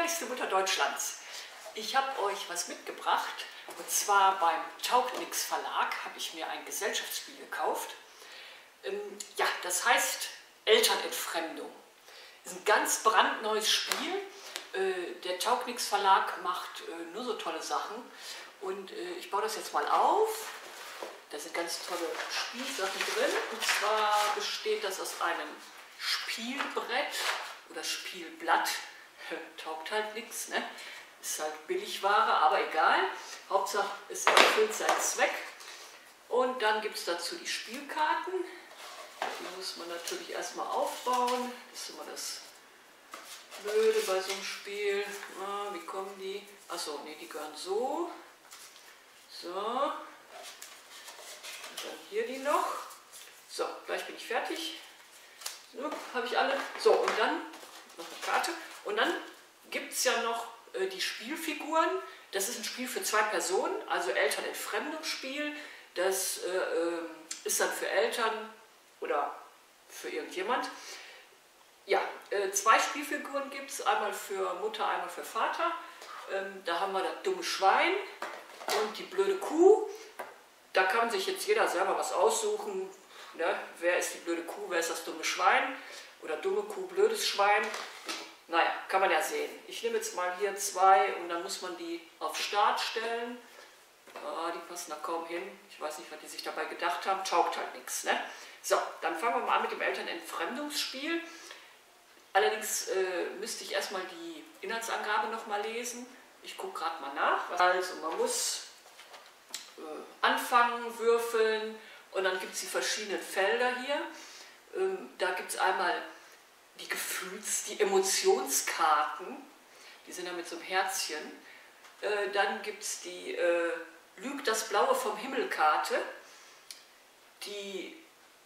ehrlichste Mutter Deutschlands. Ich habe euch was mitgebracht, und zwar beim Taugt nix Verlag habe ich mir ein Gesellschaftsspiel gekauft. Ja, das heißt Elternentfremdung. Das ist ein ganz brandneues Spiel. Der Taugt nix Verlag macht nur so tolle Sachen, und ich baue das jetzt mal auf. Da sind ganz tolle Spielsachen drin, und zwar besteht das aus einem Spielbrett oder Spielblatt. Taugt halt nichts, ne? Ist halt Billigware, aber egal. Hauptsache es erfüllt seinen Zweck. Und dann gibt es dazu die Spielkarten. Die muss man natürlich erstmal aufbauen. Das ist immer das Blöde bei so einem Spiel. Ah, wie kommen die? Achso, ne, die gehören so. So. Und dann hier die noch. So, gleich bin ich fertig. So, habe ich alle. So, und dann noch eine Karte. Und dann gibt es ja noch die Spielfiguren. Das ist ein Spiel für 2 Personen, also Elternentfremdungsspiel. Das ist dann für Eltern oder für irgendjemand. Ja, 2 Spielfiguren gibt es, einmal für Mutter, einmal für Vater. Da haben wir das dumme Schwein und die blöde Kuh. Da kann sich jetzt jeder selber was aussuchen. Ne? Wer ist die blöde Kuh, wer ist das dumme Schwein? Oder dumme Kuh, blödes Schwein. Naja, kann man ja sehen. Ich nehme jetzt mal hier 2 und dann muss man die auf Start stellen. Ah, die passen da kaum hin. Ich weiß nicht, was die sich dabei gedacht haben. Taugt halt nichts. Ne? So, dann fangen wir mal an mit dem Elternentfremdungsspiel. Allerdings müsste ich erstmal die Inhaltsangabe nochmal lesen. Ich gucke gerade mal nach. Also, man muss anfangen, würfeln, und dann gibt es die verschiedenen Felder hier. Da gibt es einmal die Emotionskarten, die sind da mit so einem Herzchen. Dann gibt es die Lügt das Blaue vom Himmel-Karte, die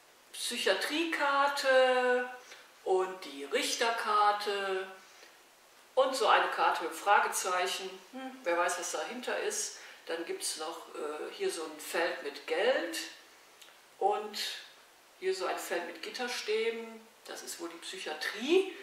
Psychiatriekarte und die Richterkarte und so eine Karte mit Fragezeichen. Wer weiß, was dahinter ist. Dann gibt es noch hier so ein Feld mit Geld und hier so ein Feld mit Gitterstäben. Das ist wohl die Psychiatrie.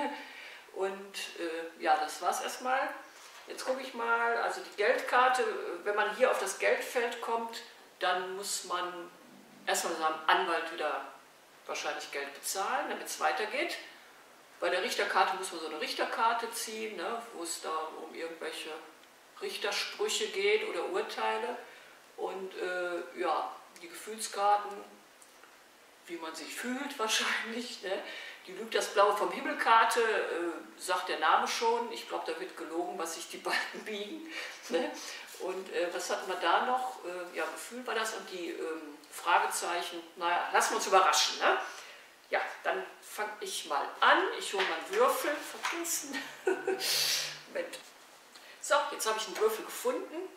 Und ja, das war es erstmal. Jetzt gucke ich mal, also die Geldkarte, wenn man hier auf das Geldfeld kommt, dann muss man erstmal seinem Anwalt wieder wahrscheinlich Geld bezahlen, damit es weitergeht. Bei der Richterkarte muss man so eine Richterkarte ziehen, ne, wo es da um irgendwelche Richtersprüche geht oder Urteile. Und ja, die Gefühlskarten, wie man sich fühlt wahrscheinlich. Ne? Die Lügt das Blaue vom Himmel-Karte, sagt der Name schon. Ich glaube, da wird gelogen, was sich die Balken biegen. Ne? Und was hatten wir da noch? Ja, Gefühl war das, und die Fragezeichen. Naja, lassen wir uns überraschen. Ne? Ja, dann fange ich mal an. Ich hole meinen Würfel. Vergessen. Moment. So, jetzt habe ich einen Würfel gefunden.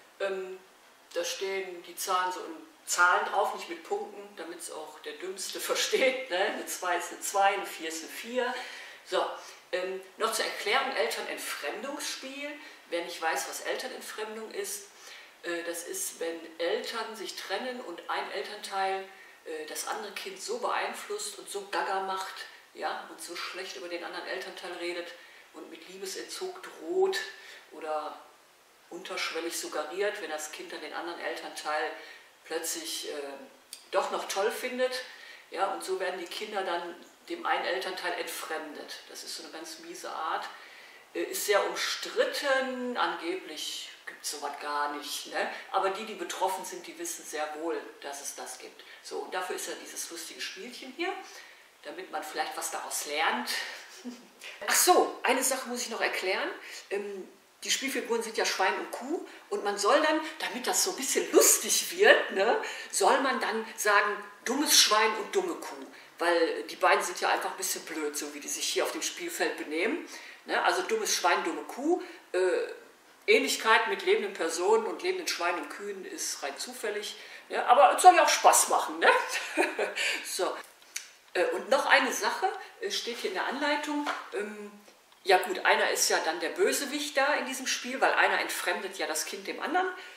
Da stehen die Zahlen so in Zahlen drauf, nicht mit Punkten, damit es auch der Dümmste versteht. Ne? Eine 2 ist eine 2, eine 4 ist eine 4. So, noch zur Erklärung: Elternentfremdungsspiel. Wer nicht weiß, was Elternentfremdung ist, das ist, wenn Eltern sich trennen und ein Elternteil das andere Kind so beeinflusst und so gaga macht, ja, und so schlecht über den anderen Elternteil redet und mit Liebesentzug droht oder unterschwellig suggeriert, wenn das Kind dann den anderen Elternteil plötzlich doch noch toll findet. Ja, und so werden die Kinder dann dem einen Elternteil entfremdet. Das ist so eine ganz miese Art. Ist sehr umstritten, angeblich gibt es sowas gar nicht. Ne? Aber die betroffen sind, die wissen sehr wohl, dass es das gibt. So, und dafür ist ja dieses lustige Spielchen hier, damit man vielleicht was daraus lernt. Ach so, eine Sache muss ich noch erklären. Die Spielfiguren sind ja Schwein und Kuh, und man soll dann, damit das so ein bisschen lustig wird, ne, soll man dann sagen, dummes Schwein und dumme Kuh. Weil die beiden sind ja einfach ein bisschen blöd, so wie die sich hier auf dem Spielfeld benehmen. Ne? Also dummes Schwein, dumme Kuh. Ähnlichkeit mit lebenden Personen und lebenden Schweinen und Kühen ist rein zufällig. Ne? Aber es soll ja auch Spaß machen. Ne? So. Und noch eine Sache steht hier in der Anleitung. Ja gut, einer ist ja dann der Bösewicht da in diesem Spiel, weil einer entfremdet ja das Kind dem anderen.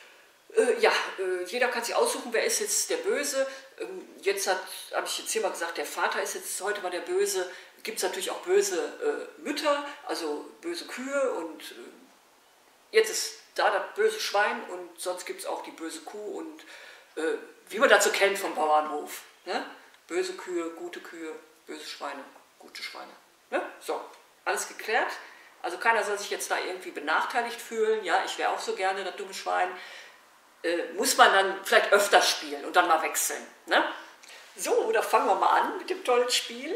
Jeder kann sich aussuchen, wer ist jetzt der Böse. Jetzt habe ich jetzt hier mal gesagt, der Vater ist jetzt heute mal der Böse. Gibt es natürlich auch böse Mütter, also böse Kühe und jetzt ist da das böse Schwein und sonst gibt es auch die böse Kuh und wie man dazu kennt vom Bauernhof. Ne? Böse Kühe, böse Schweine, gute Schweine. Ne? So, alles geklärt. Also keiner soll sich jetzt da irgendwie benachteiligt fühlen. Ja, ich wäre auch so gerne das dumme Schwein. Muss man dann vielleicht öfter spielen und dann mal wechseln. Ne? So, da fangen wir mal an mit dem tollen Spiel.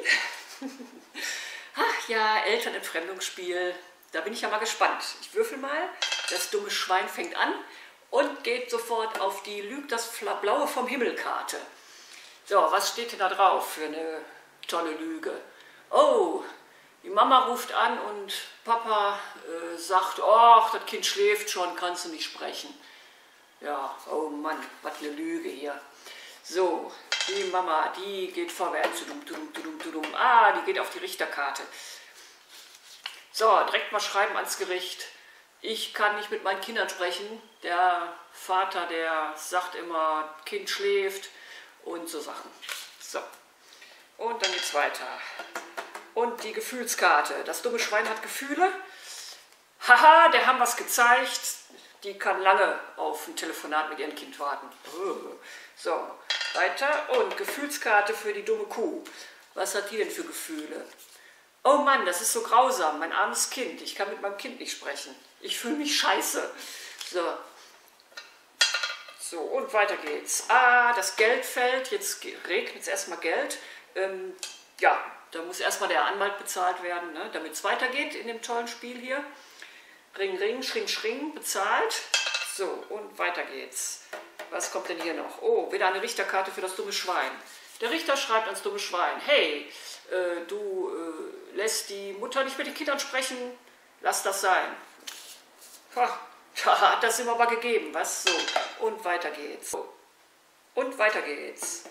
Ach ja, Elternentfremdungsspiel. Da bin ich ja mal gespannt. Ich würfel mal. Das dumme Schwein fängt an und geht sofort auf die Lüg das Blaue vom Himmel-Karte. So, was steht denn da drauf für eine tolle Lüge? Oh, die Mama ruft an und Papa sagt, ach, das Kind schläft schon, kannst du nicht sprechen. Ja, oh Mann, was eine Lüge hier. So, die Mama, die geht vorwärts. Die geht auf die Richterkarte. So, direkt mal schreiben ans Gericht. Ich kann nicht mit meinen Kindern sprechen. Der Vater, der sagt immer, Kind schläft und so Sachen. So, und dann geht's weiter. Und die Gefühlskarte. Das dumme Schwein hat Gefühle. Haha, der haben was gezeigt. Die kann lange auf ein Telefonat mit ihrem Kind warten. So, weiter. Und Gefühlskarte für die dumme Kuh. Was hat die denn für Gefühle? Oh Mann, das ist so grausam, mein armes Kind. Ich kann mit meinem Kind nicht sprechen. Ich fühle mich scheiße. So. So, und weiter geht's. Ah, das Geld fällt. Jetzt regnet es erstmal Geld. Ja, da muss erstmal der Anwalt bezahlt werden, ne, damit es weitergeht in dem tollen Spiel hier. Ring, ring, schring, schring, bezahlt. So, und weiter geht's. Was kommt denn hier noch? Oh, wieder eine Richterkarte für das dumme Schwein. Der Richter schreibt ans dumme Schwein, hey, du lässt die Mutter nicht mit den Kindern sprechen, lass das sein. Ha, hat das ihm aber gegeben, was? So, und weiter geht's. So. Und weiter geht's.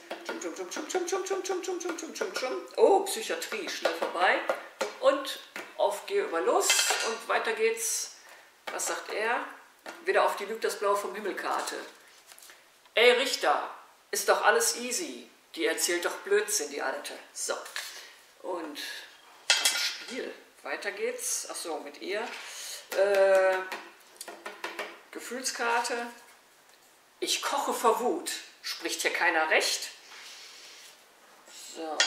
Oh, Psychiatrie, schnell vorbei. Und auf Geh über Lust. Und weiter geht's. Was sagt er? Wieder auf die Lüg das Blaue vom Himmel-Karte. Ey Richter, ist doch alles easy. Die erzählt doch Blödsinn, die Alte. So. Und das Spiel. Weiter geht's. Achso, mit ihr. Gefühlskarte. Ich koche vor Wut. Spricht hier keiner recht? So.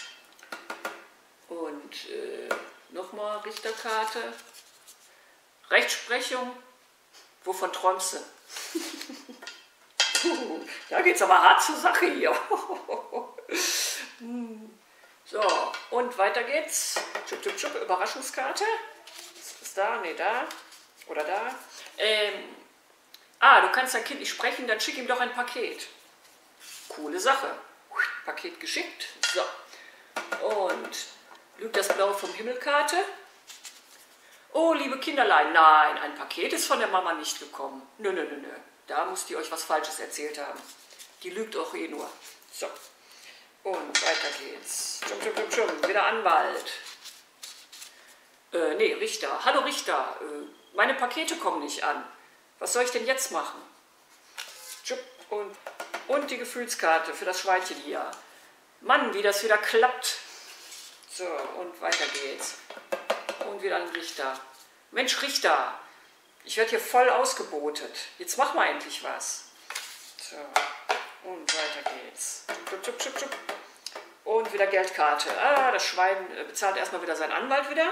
Und nochmal Richterkarte. Rechtsprechung. Wovon träumst du? Da geht's aber hart zur Sache hier. So, und weiter geht's. Tschub, tschub, tschub, Überraschungskarte. Ist da? Ne, da. Oder da. Du kannst dein Kind nicht sprechen, dann schick ihm doch ein Paket. Coole Sache. Paket geschickt. So. Und Lüg das Blaue vom Himmel-Karte. Oh, liebe Kinderlein, nein, ein Paket ist von der Mama nicht gekommen. Nö. Da muss die euch was Falsches erzählt haben. Die lügt auch eh nur. So. Und weiter geht's. Wieder Anwalt. Richter. Hallo Richter, meine Pakete kommen nicht an. Was soll ich denn jetzt machen? Und die Gefühlskarte für das Schweinchen hier. Mann, wie das wieder klappt. So, und weiter geht's. Und wieder ein Richter. Mensch, Richter, ich werde hier voll ausgebotet. Jetzt mach mal endlich was. So, und weiter geht's. Und wieder Geldkarte. Das Schwein bezahlt erstmal wieder seinen Anwalt wieder.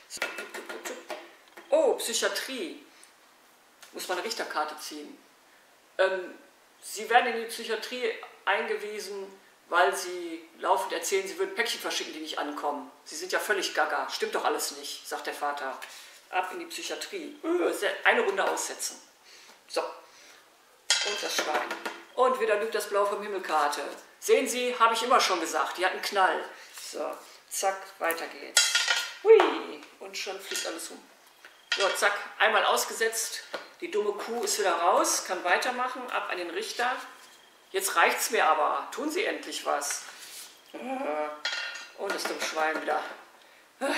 Oh, Psychiatrie. Muss man eine Richterkarte ziehen. Sie werden in die Psychiatrie eingewiesen, weil Sie laufend erzählen, Sie würden Päckchen verschicken, die nicht ankommen. Sie sind ja völlig gaga. Stimmt doch alles nicht, sagt der Vater. Ab in die Psychiatrie. Eine Runde aussetzen. So. Und das Schwein. Und wieder Lüg das Blaue vom Himmel-Karte. Sehen Sie, habe ich immer schon gesagt, die hat einen Knall. So, zack, weiter geht's. Hui, und schon fliegt alles um. So, zack, einmal ausgesetzt. Die dumme Kuh ist wieder raus, kann weitermachen, ab an den Richter. Jetzt reicht's mir aber, tun Sie endlich was. Und das dumme Schwein wieder.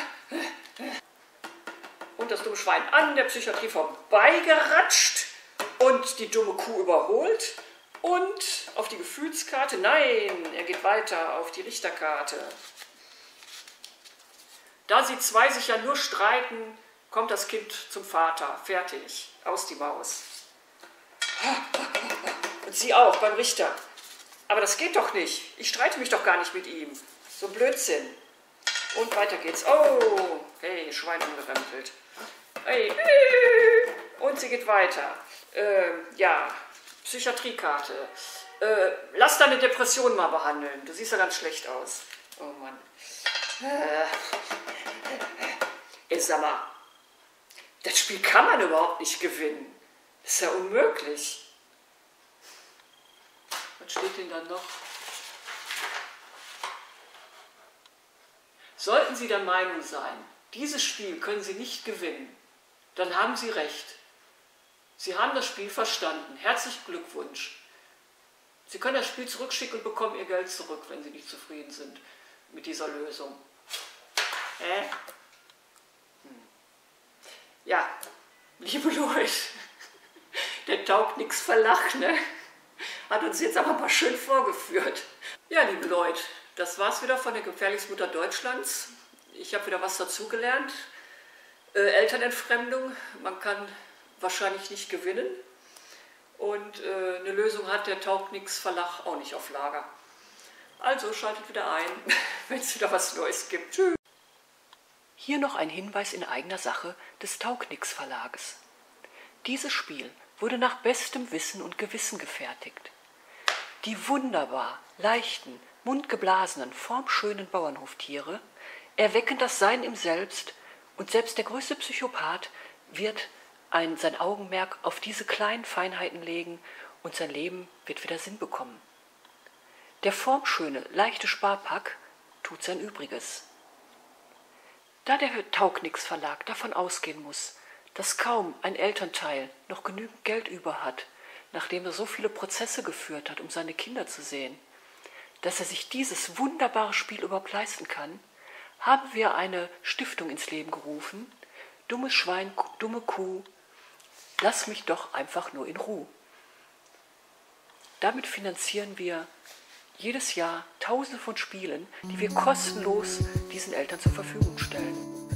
Und das dumme Schwein an der Psychiatrie vorbeigeratscht. und die dumme Kuh überholt. Und auf die Gefühlskarte, nein, er geht weiter auf die Richterkarte. Da sie zwei sich ja nur streiten, kommt das Kind zum Vater. Fertig, aus die Maus. Und sie auch beim Richter. Aber das geht doch nicht. Ich streite mich doch gar nicht mit ihm. So ein Blödsinn. Und weiter geht's. Oh, hey, Schwein umgerempelt. Hey. Und sie geht weiter. Ja, Psychiatriekarte. Lass deine Depression mal behandeln. Du siehst ja ganz schlecht aus. Oh Mann. Sag mal, das Spiel kann man überhaupt nicht gewinnen. Das ist ja unmöglich. Was steht denn dann noch? Sollten Sie der Meinung sein, dieses Spiel können Sie nicht gewinnen, dann haben Sie recht. Sie haben das Spiel verstanden. Herzlichen Glückwunsch. Sie können das Spiel zurückschicken und bekommen Ihr Geld zurück, wenn Sie nicht zufrieden sind mit dieser Lösung. Ja, liebe Leute, der taugt nix Verlach, ne? Hat uns jetzt aber mal schön vorgeführt. Ja, liebe Leute, das war's wieder von der Gefährlichsmutter Deutschlands. Ich habe wieder was dazugelernt. Elternentfremdung, man kann wahrscheinlich nicht gewinnen. Und eine Lösung hat der taugt nix Verlach auch nicht auf Lager. Also schaltet wieder ein, wenn es wieder was Neues gibt. Tschüss. Hier noch ein Hinweis in eigener Sache des Taugnix Verlages. Dieses Spiel wurde nach bestem Wissen und Gewissen gefertigt. Die wunderbar leichten, mundgeblasenen, formschönen Bauernhoftiere erwecken das Sein im Selbst und selbst der größte Psychopath wird sein Augenmerk auf diese kleinen Feinheiten legen und sein Leben wird wieder Sinn bekommen. Der formschöne, leichte Sparpack tut sein Übriges. Da der Taugnix Verlag davon ausgehen muss, dass kaum ein Elternteil noch genügend Geld über hat, nachdem er so viele Prozesse geführt hat, um seine Kinder zu sehen, dass er sich dieses wunderbare Spiel überhaupt leisten kann, haben wir eine Stiftung ins Leben gerufen. Dummes Schwein, dumme Kuh, lass mich doch einfach nur in Ruhe. Damit finanzieren wir jedes Jahr Tausende von Spielen, die wir kostenlos diesen Eltern zur Verfügung stellen.